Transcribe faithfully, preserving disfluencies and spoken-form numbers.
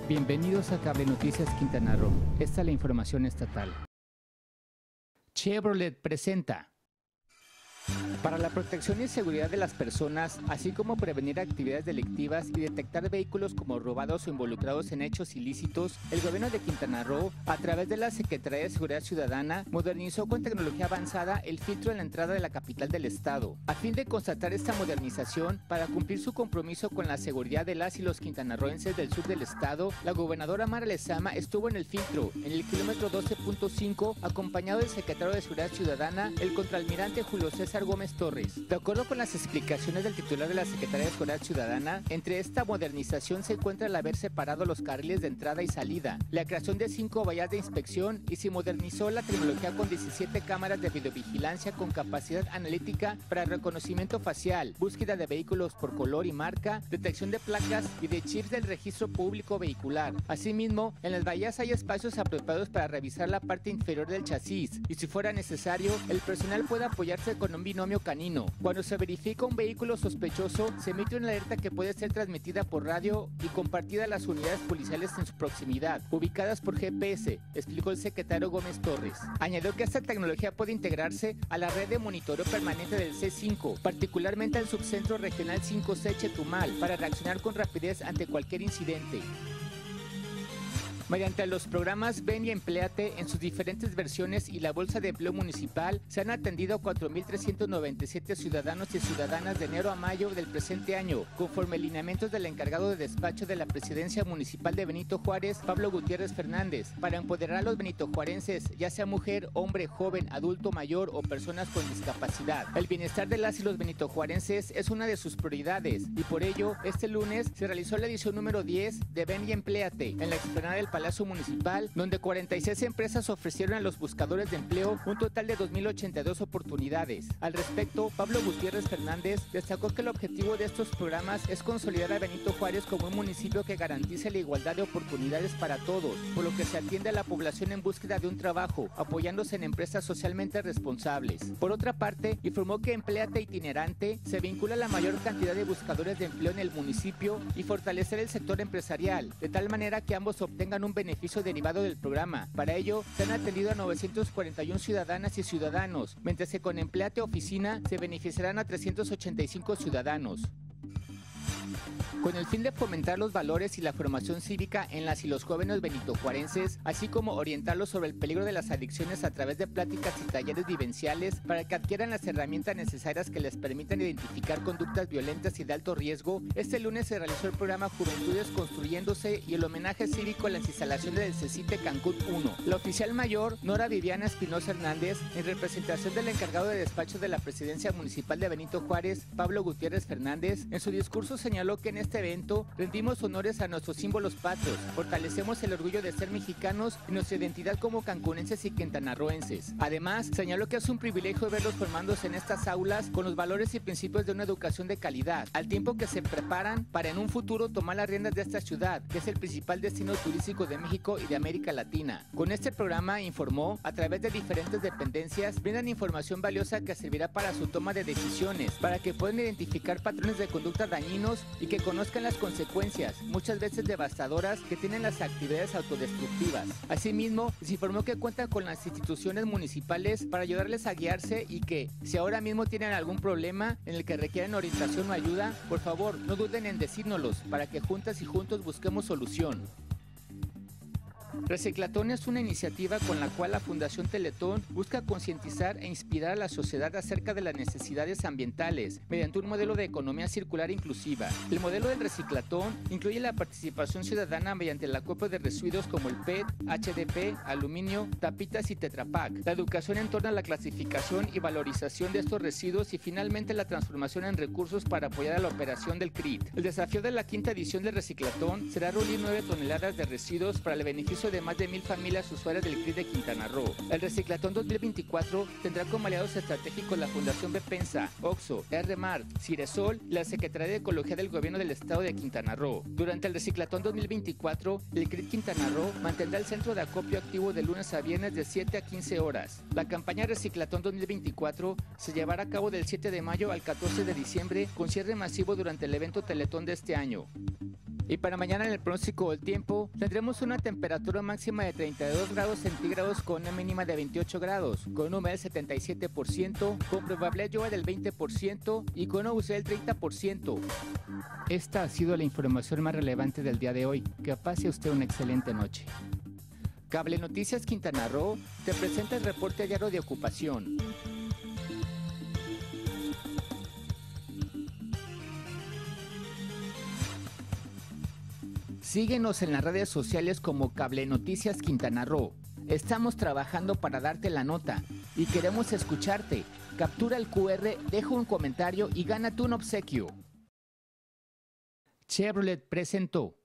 Bienvenidos a Cable Noticias Quintana Roo. Esta es la información estatal. Chevrolet presenta. Para la protección y seguridad de las personas, así como prevenir actividades delictivas y detectar vehículos como robados o involucrados en hechos ilícitos, el gobierno de Quintana Roo, a través de la Secretaría de Seguridad Ciudadana, modernizó con tecnología avanzada el filtro en la entrada de la capital del estado. A fin de constatar esta modernización, para cumplir su compromiso con la seguridad de las y los quintanarroenses del sur del estado, la gobernadora Mara Lezama estuvo en el filtro, en el kilómetro doce punto cinco, acompañado del secretario de Seguridad Ciudadana, el contraalmirante Julio César Gómez Torres. De acuerdo con las explicaciones del titular de la Secretaría de Seguridad Ciudadana, entre esta modernización se encuentra el haber separado los carriles de entrada y salida, la creación de cinco vallas de inspección y se modernizó la tecnología con diecisiete cámaras de videovigilancia con capacidad analítica para reconocimiento facial, búsqueda de vehículos por color y marca, detección de placas y de chips del registro público vehicular. Asimismo, en las vallas hay espacios apropiados para revisar la parte inferior del chasis y, si fuera necesario, el personal puede apoyarse con un binomio canino. Cuando se verifica un vehículo sospechoso, se emite una alerta que puede ser transmitida por radio y compartida a las unidades policiales en su proximidad, ubicadas por G P S, explicó el secretario Gómez Torres. Añadió que esta tecnología puede integrarse a la red de monitoreo permanente del C cinco, particularmente al subcentro regional cinco C Chetumal, para reaccionar con rapidez ante cualquier incidente. Mediante los programas Ven y Empléate en sus diferentes versiones y la Bolsa de Empleo Municipal, se han atendido a cuatro mil trescientos noventa y siete ciudadanos y ciudadanas de enero a mayo del presente año, conforme lineamientos del encargado de despacho de la Presidencia Municipal de Benito Juárez, Pablo Gutiérrez Fernández, para empoderar a los benitojuarenses, ya sea mujer, hombre, joven, adulto mayor o personas con discapacidad. El bienestar de las y los benitojuarenses es una de sus prioridades y por ello, este lunes se realizó la edición número diez de Ven y Empléate en la explanada del Palacio Municipal, donde cuarenta y seis empresas ofrecieron a los buscadores de empleo un total de dos mil ochenta y dos oportunidades. Al respecto, Pablo Gutiérrez Fernández destacó que el objetivo de estos programas es consolidar a Benito Juárez como un municipio que garantice la igualdad de oportunidades para todos, por lo que se atiende a la población en búsqueda de un trabajo, apoyándose en empresas socialmente responsables. Por otra parte, informó que Empléate Itinerante se vincula a la mayor cantidad de buscadores de empleo en el municipio y fortalecer el sector empresarial, de tal manera que ambos obtengan un beneficio derivado del programa. Para ello, se han atendido a novecientos cuarenta y uno ciudadanas y ciudadanos, mientras que con Empléate Oficina se beneficiarán a trescientos ochenta y cinco ciudadanos. Con el fin de fomentar los valores y la formación cívica en las y los jóvenes benitojuarenses, así como orientarlos sobre el peligro de las adicciones a través de pláticas y talleres vivenciales para que adquieran las herramientas necesarias que les permitan identificar conductas violentas y de alto riesgo, este lunes se realizó el programa Juventudes Construyéndose y el homenaje cívico a las instalaciones del CECITE Cancún uno. La oficial mayor, Nora Viviana Espinosa Hernández, en representación del encargado de despacho de la Presidencia Municipal de Benito Juárez, Pablo Gutiérrez Fernández, en su discurso señaló que en este evento rendimos honores a nuestros símbolos patrios, fortalecemos el orgullo de ser mexicanos y nuestra identidad como cancunenses y quintanarroenses. Además, señaló que es un privilegio verlos formándose en estas aulas con los valores y principios de una educación de calidad, al tiempo que se preparan para en un futuro tomar las riendas de esta ciudad, que es el principal destino turístico de México y de América Latina. Con este programa, informó, a través de diferentes dependencias, brindan información valiosa que servirá para su toma de decisiones, para que puedan identificar patrones de conducta dañinos y que conozcan las consecuencias, muchas veces devastadoras, que tienen las actividades autodestructivas. Asimismo, se informó que cuentan con las instituciones municipales para ayudarles a guiarse y que, si ahora mismo tienen algún problema en el que requieren orientación o ayuda, por favor, no duden en decírnoslos para que juntas y juntos busquemos solución. Reciclatón es una iniciativa con la cual la Fundación Teletón busca concientizar e inspirar a la sociedad acerca de las necesidades ambientales mediante un modelo de economía circular inclusiva. El modelo del reciclatón incluye la participación ciudadana mediante el acopio de residuos como el P E T, H D P, aluminio, tapitas y tetrapack, la educación en torno a la clasificación y valorización de estos residuos y finalmente la transformación en recursos para apoyar a la operación del C R I T. El desafío de la quinta edición del reciclatón será reunir nueve toneladas de residuos para el beneficio de más de mil familias usuarias del C R I T de Quintana Roo. El Reciclatón dos mil veinticuatro tendrá como aliados estratégicos la Fundación Bepensa, Oxxo, R-Mart, Ciresol y la Secretaría de Ecología del Gobierno del Estado de Quintana Roo. Durante el Reciclatón dos mil veinticuatro, el C R I T Quintana Roo mantendrá el centro de acopio activo de lunes a viernes de siete a quince horas. La campaña Reciclatón dos mil veinticuatro se llevará a cabo del siete de mayo al catorce de diciembre con cierre masivo durante el evento Teletón de este año. Y para mañana en el pronóstico del tiempo tendremos una temperatura máxima de treinta y dos grados centígrados con una mínima de veintiocho grados, con una humedad del setenta y siete por ciento, con probabilidad de lluvia del veinte por ciento y con una humedad del treinta por ciento. Esta ha sido la información más relevante del día de hoy. Que pase usted una excelente noche. Cable Noticias Quintana Roo te presenta el reporte diario de ocupación. Síguenos en las redes sociales como Cable Noticias Quintana Roo. Estamos trabajando para darte la nota y queremos escucharte. Captura el cu erre, deja un comentario y gánate un obsequio. Chevrolet presentó.